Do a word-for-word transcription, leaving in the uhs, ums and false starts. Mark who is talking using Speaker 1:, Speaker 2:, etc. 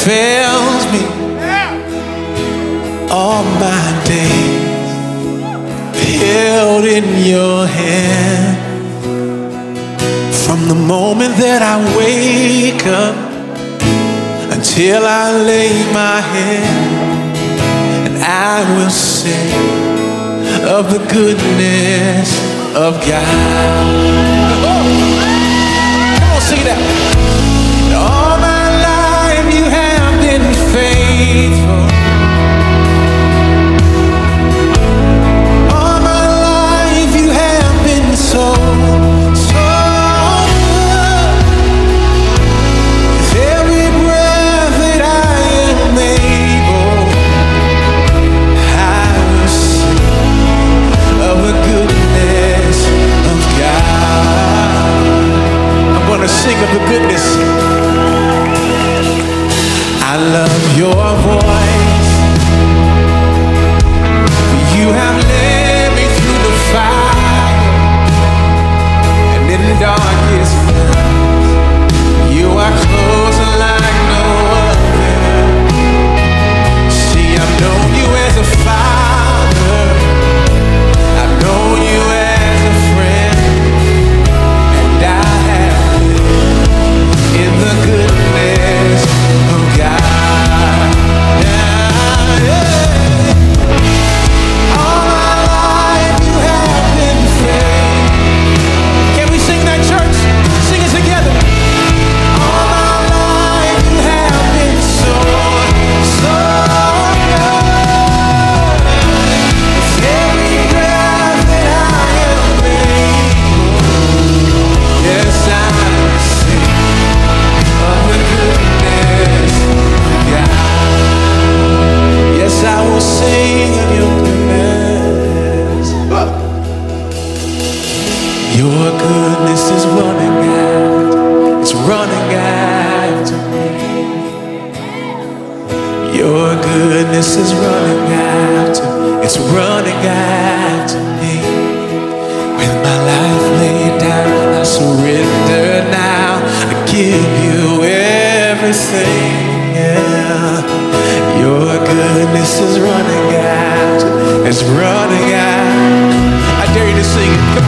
Speaker 1: fails me. All my days held in your hand. From the moment that I wake up until I lay my head, and I will sing of the goodness of God. Oh. Come on, sing that. All my life you have been faithful. All my life you have been so, so good. With every breath that I am able, I will sing of the goodness of God. I'm gonna sing of the goodness. I love your voice. You have led me through the fire and in the darkest night. You are close like no other. See, I've known you as a father. I've known you as a friend, and I have lived in the goodness of God. Yeah, yeah. All my life you have been faithful. Can we sing that, church? Sing it together. All my life you have been so, so good. With every breath that I am able, yes, I will sing of the goodness of God. Yes, I will sing of your goodness. Your goodness is running out, it's running after me. Your goodness is running after, it's running after me. With my life laid down, I surrender now. I give you everything, yeah. Your goodness is running after, it's running out. I dare you to sing it. Come